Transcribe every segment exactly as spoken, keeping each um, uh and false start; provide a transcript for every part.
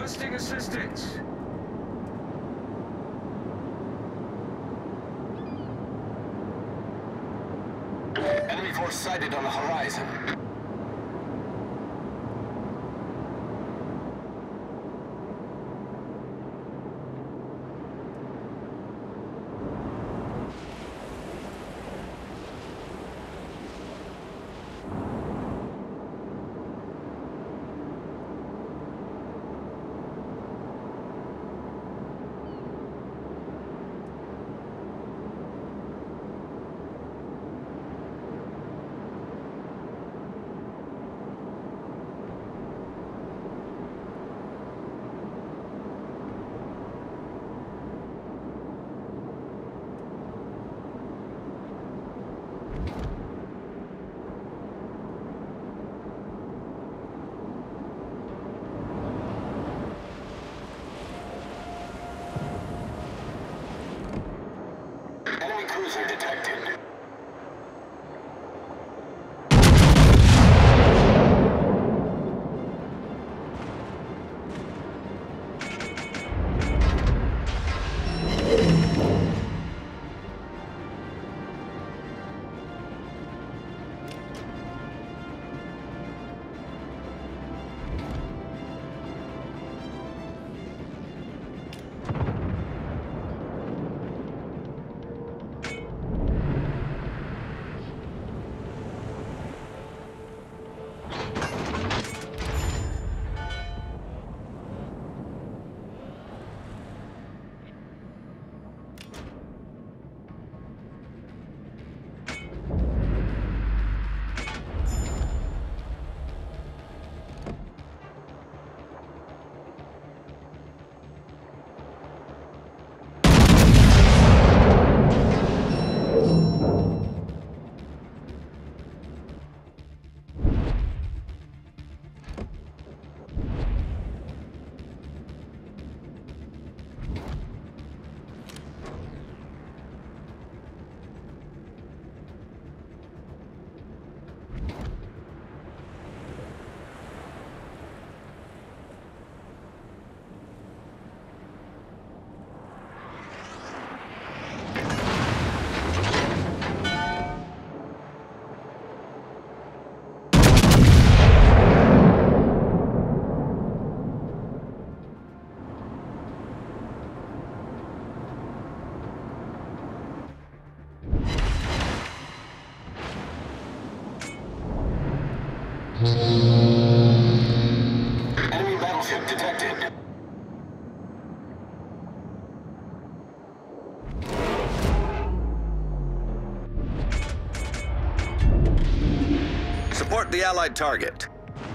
Requesting assistance. Enemy force sighted on the horizon. Enemy cruiser detected. Enemy battleship detected. Support the Allied target.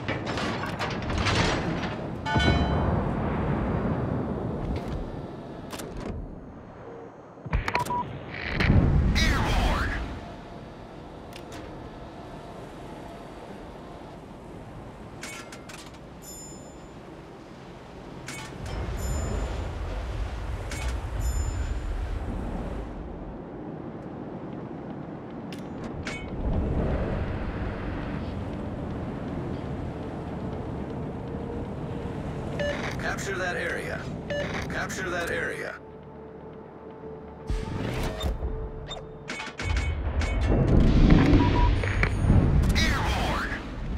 Capture that area. Capture that area. Airborne!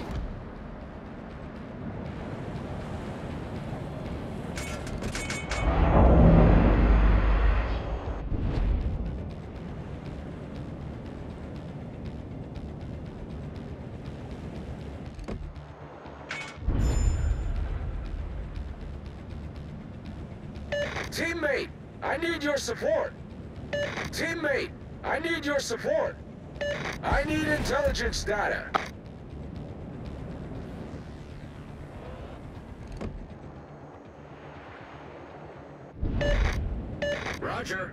Teammate, I need your support. Teammate, I need your support. I need intelligence data. Roger.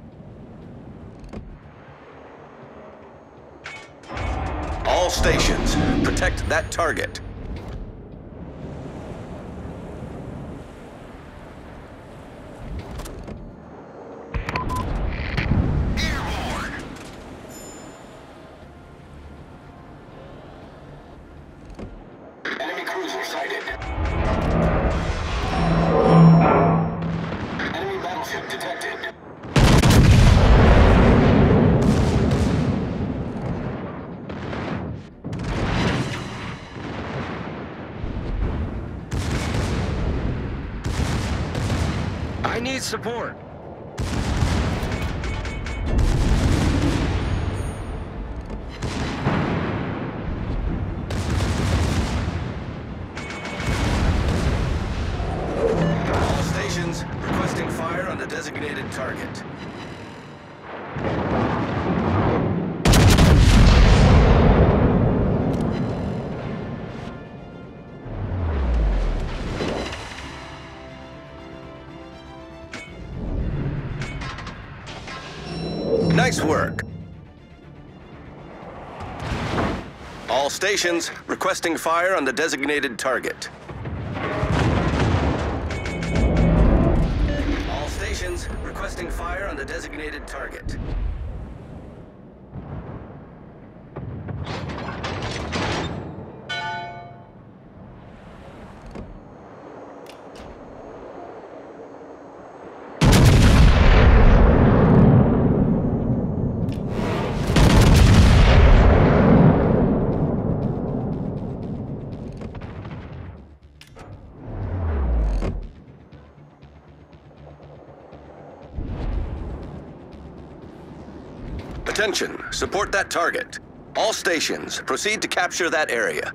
All stations, protect that target. Enemy cruiser sighted. need support. All stations requesting fire on the designated target. Nice work. All stations requesting fire on the designated target. All stations requesting fire on the designated target. Attention, support that target. All stations, proceed to capture that area.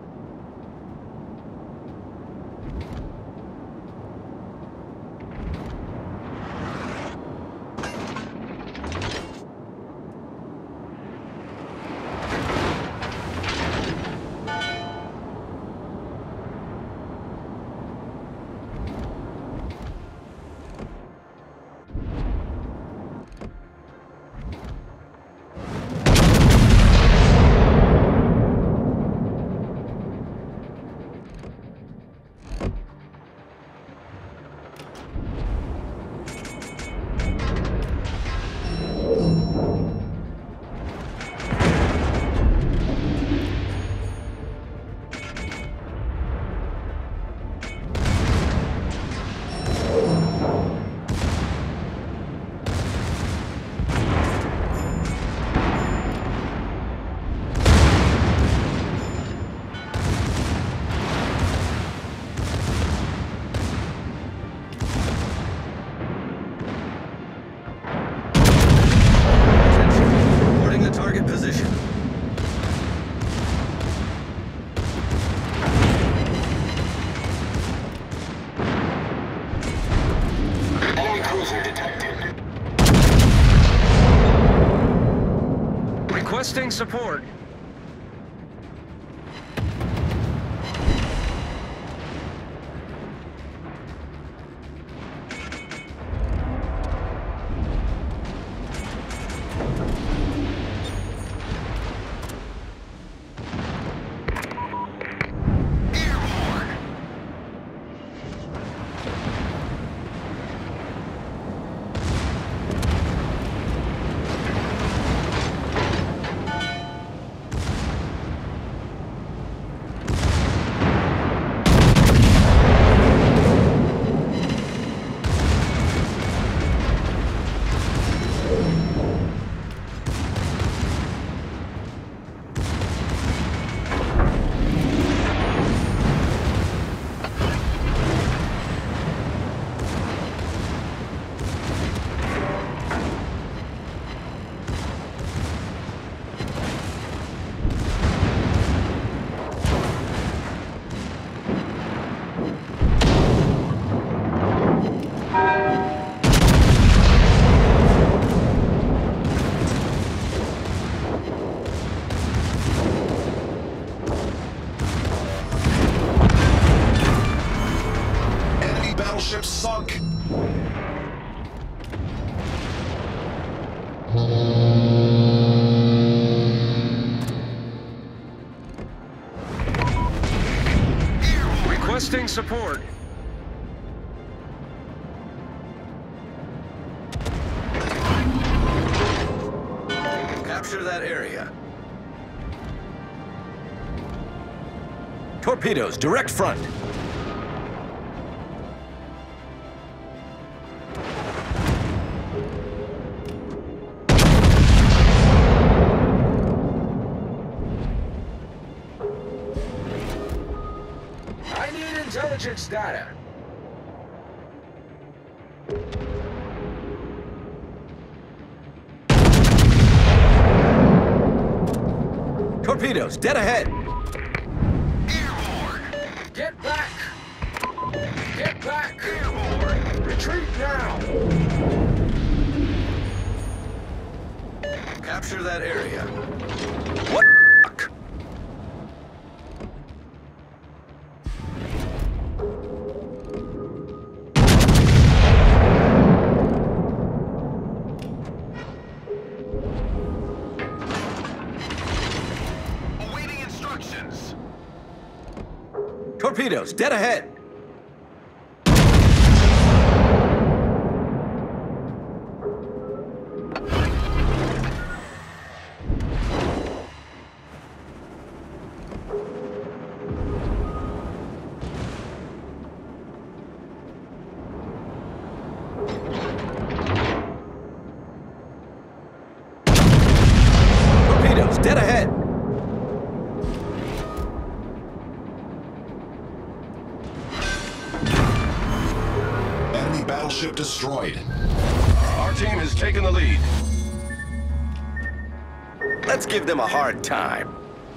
Requesting support. Battleship sunk. Requesting support. Capture that area. Torpedoes, direct front. I need intelligence data. Torpedoes, dead ahead! Airborne! Get back! Get back! Airborne! Retreat now! Capture that area. What? Awaiting instructions. Torpedoes, dead ahead! Torpedoes, dead ahead! Enemy battleship destroyed. Our team has taken the lead. Let's give them a hard time.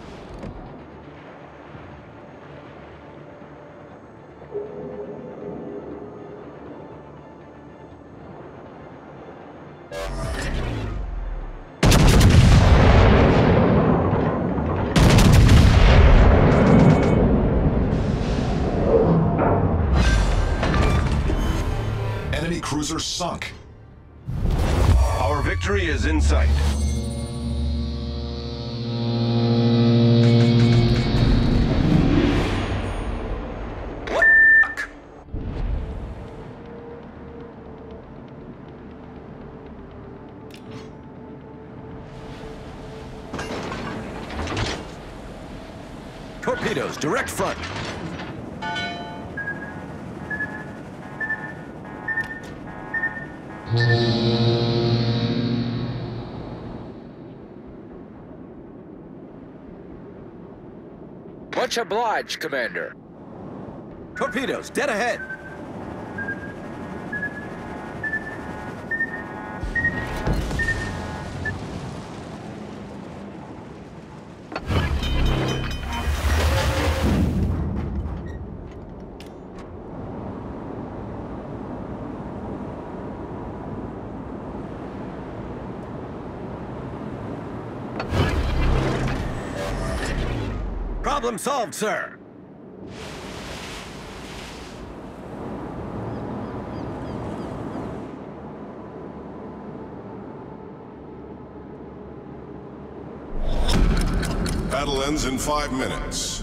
Enemy cruiser sunk. Our victory is in sight. What? Torpedoes, direct front. Much obliged, Commander. Torpedoes, dead ahead. Problem solved, sir. Battle ends in five minutes.